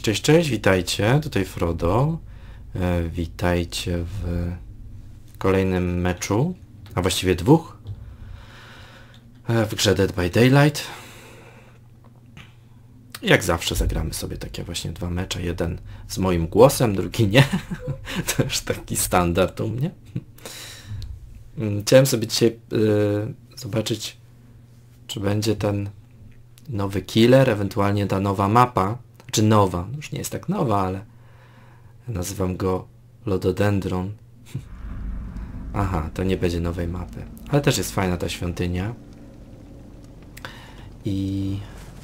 Cześć, cześć, witajcie, tutaj Frodo. Witajcie w kolejnym meczu, a właściwie dwóch, w grze Dead by Daylight. Jak zawsze zagramy sobie takie właśnie dwa mecze, jeden z moim głosem, drugi nie. To już taki standard u mnie. Chciałem sobie dzisiaj zobaczyć, czy będzie ten nowy killer, ewentualnie ta nowa mapa. Czy nowa, już nie jest tak nowa, ale nazywam go Lododendron. Aha, to nie będzie nowej mapy. Ale też jest fajna ta świątynia. I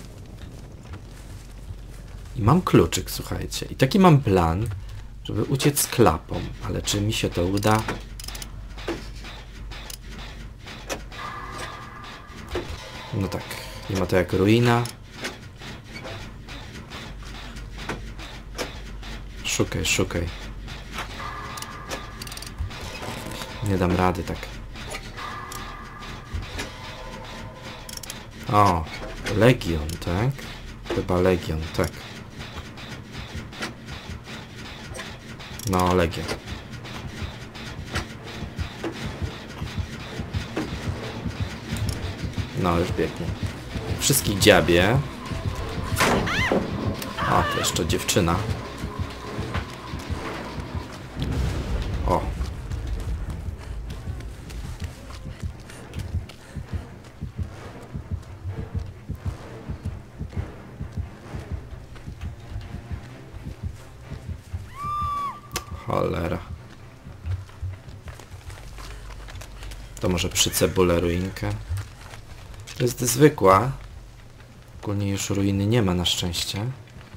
mam kluczyk, słuchajcie. I taki mam plan, żeby uciec klapą. Ale czy mi się to uda? No tak, nie ma to jak ruina. Szukaj, szukaj. Nie dam rady tak. O, Legion, tak? Chyba Legion, tak. No, Legion. No, już biegnie. Wszystkich dziabie. A, to jeszcze dziewczyna. O. Cholera. To może przycebulę ruinkę. To jest zwykła. Ogólnie już ruiny nie ma na szczęście.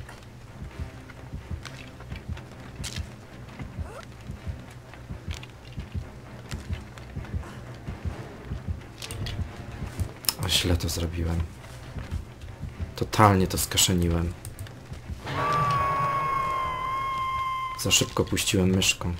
O, źle to zrobiłem. Totalnie to skaszeniłem. Za szybko puściłem myszką.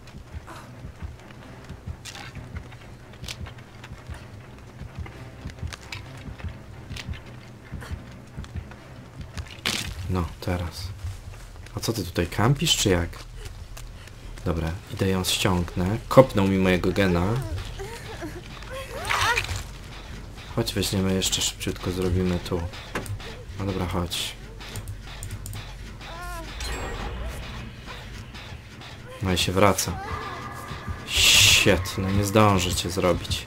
No, teraz. A co ty tutaj kampisz, czy jak? Dobra, idę ją ściągnę. Kopnął mi mojego gena. Chodź, weźmiemy jeszcze szybciutko, zrobimy tu. No dobra, chodź. No i się wraca. Shit, no nie zdążę cię zrobić.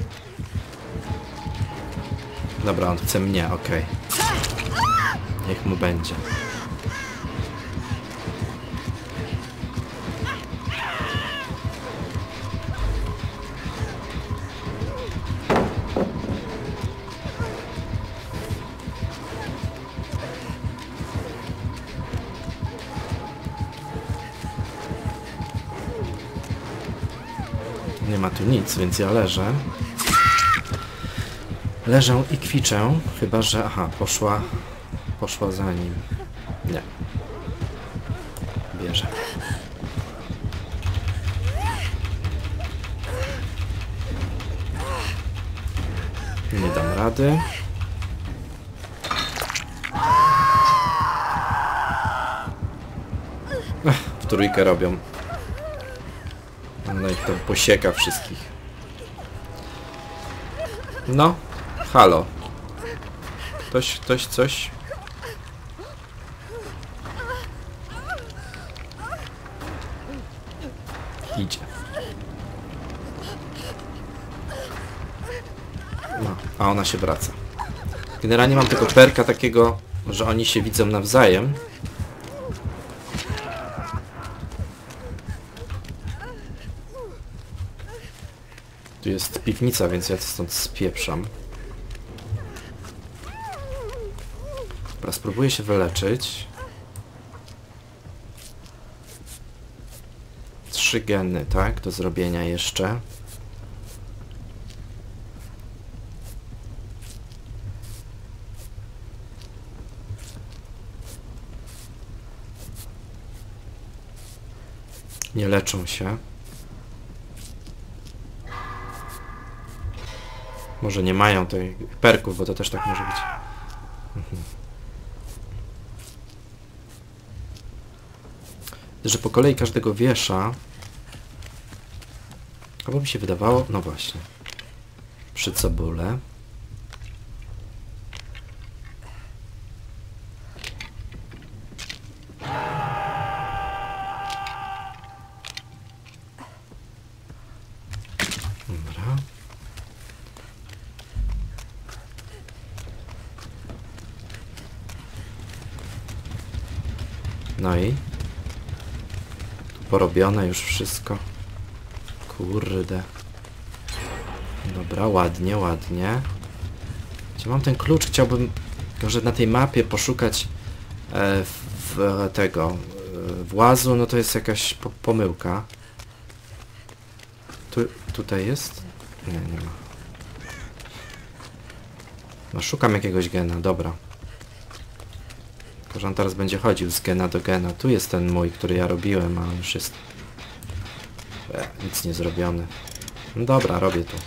Dobra, on chce mnie, okej. Niech mu będzie. Nie ma tu nic, więc ja leżę. Leżę i kwiczę, chyba że... Aha, poszła za nim. Nie. Bierze. Nie dam rady. W trójkę robią. No i to posieka wszystkich. No. Halo. Ktoś coś? Idzie. No, a ona się wraca. Generalnie mam tego perka takiego, że oni się widzą nawzajem. Tu jest piwnica, więc ja stąd spieprzam. Dobra, spróbuję się wyleczyć. 3 geny, tak? Do zrobienia jeszcze. Nie leczą się. Może nie mają tych perków, bo to też tak może być. że po kolei każdego wiesza. Albo mi się wydawało... No właśnie. Przy cebule. Dobra. No i? Tu porobione już wszystko. Kurde. Dobra, ładnie, ładnie. Gdzie mam ten klucz? Chciałbym może na tej mapie poszukać tego włazu, no to jest jakaś pomyłka. Tutaj jest? Nie, nie ma. No szukam jakiegoś gena, dobra. Tylko że on teraz będzie chodził z gena do gena. Tu jest ten mój, który ja robiłem, a on już jest... nic nie zrobiony. No dobra, robię tu.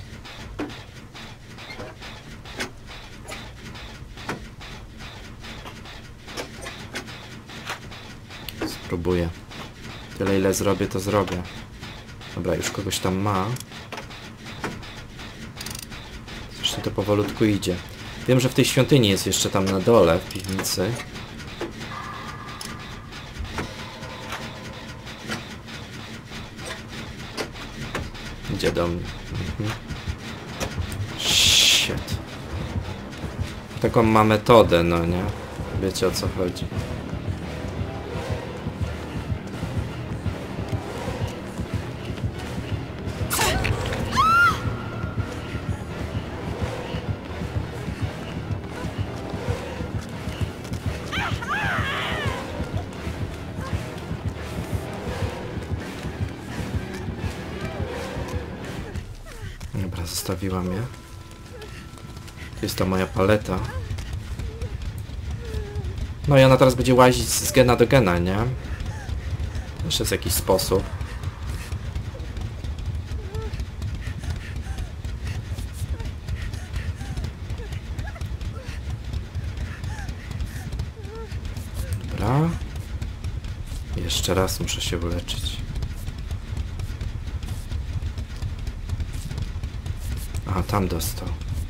Spróbuję. Tyle ile zrobię, to zrobię. Dobra, już kogoś tam ma. Zresztą to powolutku idzie. Wiem, że w tej świątyni jest jeszcze tam na dole, w piwnicy. Idzie do mnie. Shit. Taką ma metodę, no nie? Wiecie, o co chodzi. Dobra, zostawiłam je. Jest to moja paleta. No i ona teraz będzie łazić z gena do gena, nie? Jeszcze jest jakiś sposób. Dobra. Jeszcze raz muszę się uleczyć. Aha, tam dostał.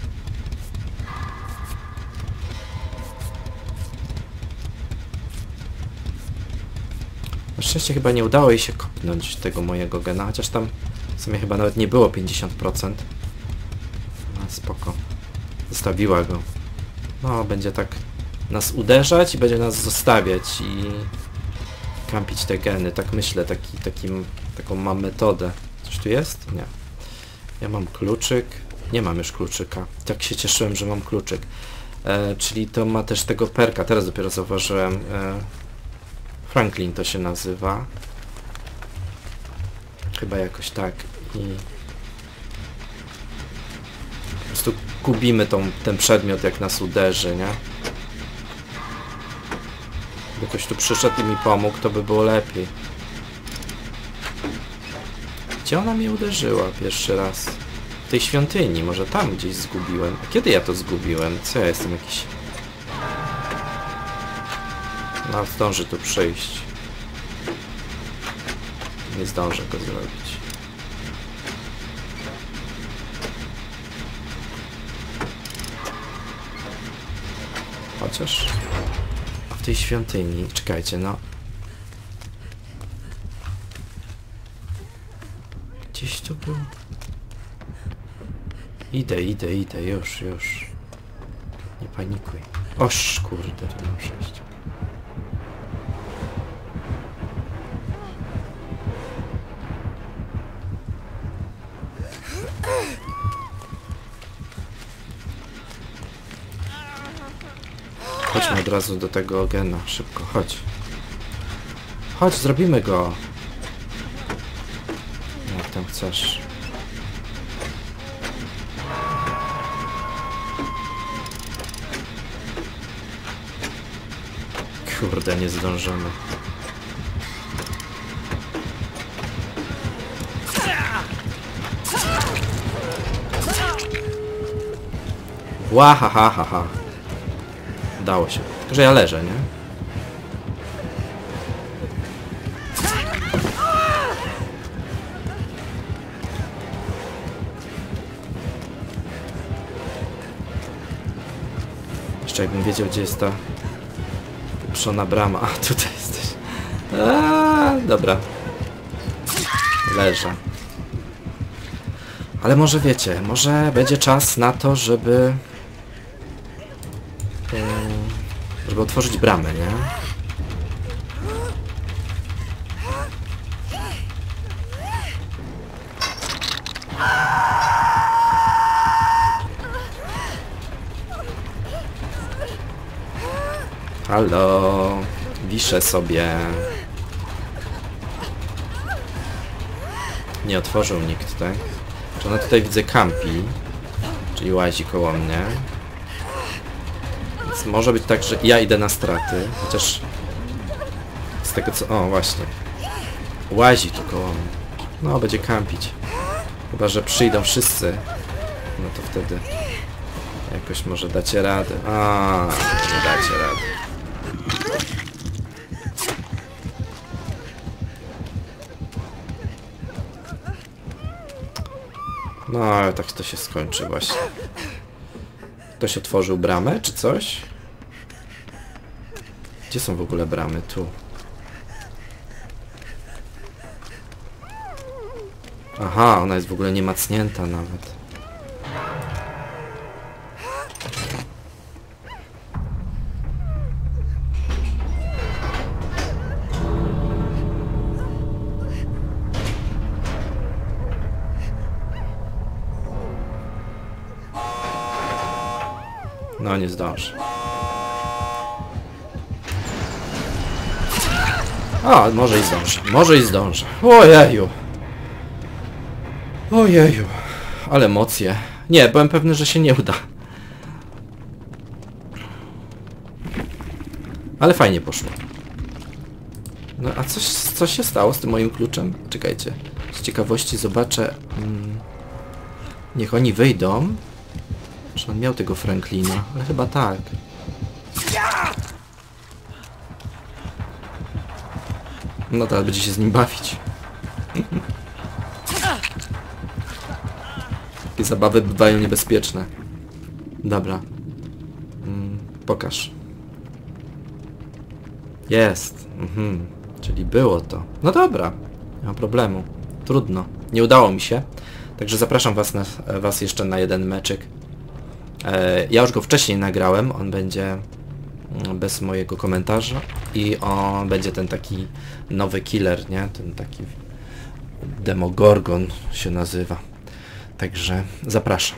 Na szczęście chyba nie udało jej się kopnąć tego mojego gena, chociaż tam w sumie chyba nawet nie było 50%. No spoko. Zostawiła go. No, będzie tak nas uderzać i będzie nas zostawiać i kampić te geny. Tak myślę, taką mam metodę. Coś tu jest? Nie. Ja mam kluczyk. Nie mam już kluczyka. Tak się cieszyłem, że mam kluczyk. Czyli to ma też tego perka. Teraz dopiero zauważyłem. Franklin to się nazywa. Chyba jakoś tak. I po prostu gubimy ten przedmiot, jak nas uderzy, nie? Gdyby ktoś tu przyszedł i mi pomógł, to by było lepiej. Gdzie ona mnie uderzyła pierwszy raz? W tej świątyni, może tam gdzieś zgubiłem. A kiedy ja to zgubiłem? Co ja jestem jakiś... No, zdąży tu przyjść. Nie zdążę go zrobić. Chociaż... A w tej świątyni... Czekajcie, no... Gdzieś tu był... Idę, już. Nie panikuj. Oż, kurde, tu muszę iść. Chodźmy od razu do tego gena. Szybko, chodź. Chodź, zrobimy go. Jak tam chcesz. Kurde, nie zdążymy. Łahahaha. Udało się. Tylko, że ja leżę, nie? Jeszcze jakbym wiedział, gdzie jest ta pieprzona brama. A, tutaj jesteś. Dobra. Leżę. Ale może wiecie, może będzie czas na to, żeby otworzyć bramę, nie? Halo, wiszę sobie. Nie otworzył nikt, tak? Czy ona tutaj widzę kampi, czyli łazi koło mnie. Więc może być tak, że ja idę na straty, chociaż z tego co... O, właśnie. Łazi tu koło mnie. No, będzie kampić. Chyba że przyjdą wszyscy. No to wtedy jakoś może dacie radę. A, nie dacie rady. No, ale tak to się skończy właśnie. Ktoś otworzył bramę, czy coś? Gdzie są w ogóle bramy? Tu. Aha, ona jest w ogóle niemacnięta nawet. No, nie zdążę. A, może i zdążę. Może i zdążę. Ojeju. Ojeju. Ale emocje. Nie, byłem pewny, że się nie uda. Ale fajnie poszło. No, a coś się stało z tym moim kluczem? Czekajcie. Z ciekawości zobaczę. Niech oni wyjdą. Czy on miał tego Franklina? Ale chyba tak. No teraz będzie się z nim bawić. Takie zabawy bywają niebezpieczne. Dobra. Pokaż. Jest. Czyli było to. No dobra. Nie ma problemu. Trudno. Nie udało mi się. Także zapraszam was jeszcze na jeden meczyk. Ja już go wcześniej nagrałem. On będzie bez mojego komentarza. I on będzie ten taki nowy killer, nie? Ten taki Demogorgon się nazywa. Także zapraszam.